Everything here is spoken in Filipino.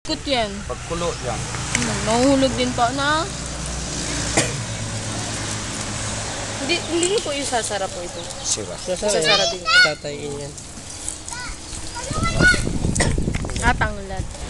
Kut yan. Pagkulo yan. Mahuhulog din po na. Hindi po yung sasara po ito. Siba. Sasara din. Tatayin yan. Tanglad.